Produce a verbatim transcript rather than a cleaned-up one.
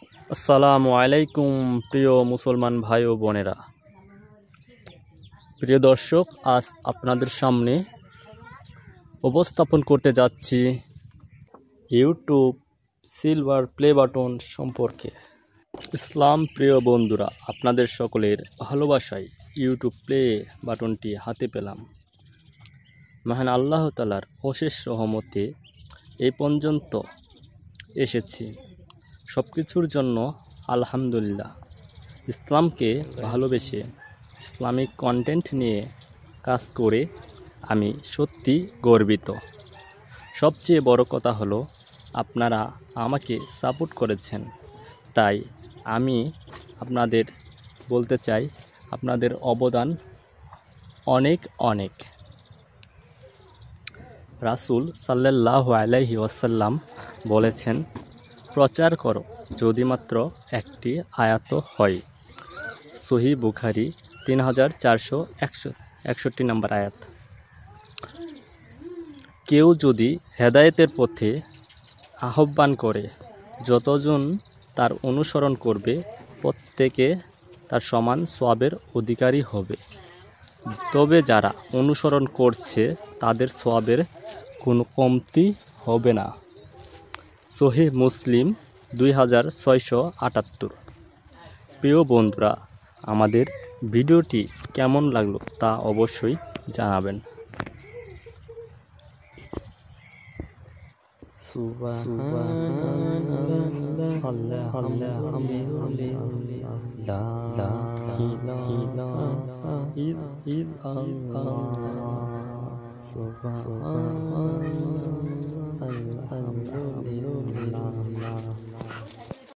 আসসালামু আলাইকুম প্রিয় মুসলমান ভাই ও বোনেরা। প্রিয় দর্শক, আজ আপনাদের সামনে উপস্থাপন করতে যাচ্ছি ইউটিউব সিলভার প্লে বাটন সম্পর্কে। ইসলাম প্রিয় বন্ধুরা, আপনাদের সকলের ভালোবাসায় ইউটিউব প্লে বাটনটি হাতে পেলাম। মহান আল্লাহ তাআলার অশেষ রহমতে এই পর্যন্ত এসেছি। সব কিছুর জন্য আলহামদুলিল্লাহ। ইসলামকে ভালোবেসে ইসলামিক কন্টেন্ট নিয়ে কাজ করে আমি সত্যি গর্বিত। সবচেয়ে বড় কথা হলো আপনারা আমাকে সাপোর্ট করেছেন, তাই আমি আপনাদের বলতে চাই আপনাদের অবদান অনেক অনেক। রাসূল সাল্লাল্লাহু আলাইহি ওয়াসাল্লাম বলেছেন, প্রচার করো যদি মাত্র একটি আয়াত হয়। সহিহ বুখারী তিন হাজার চারশো একষট্টি নম্বর আয়াত। কেউ যদি হেদায়েতের পথে আহ্বান করে, যতজন তার অনুসরণ করবে প্রত্যেকে তার সমান সওয়াবের অধিকারী হবে। তবে যারা অনুসরণ করছে তাদের সওয়াবের কোনো কমতি হবে না। সহিহ মুসলিম দুই হাজার ছয়শো আটাত্তর। প্রিয় বন্ধুরা, আমাদের ভিডিওটি কেমন লাগলো তা অবশ্যই জানাবেন। সুবহানাল্লাহ আলহামদুলিল্লাহ লা ইলাহা ইল্লাল্লাহ সুবহানাল্লাহ আলহামদুলিল্লাহ।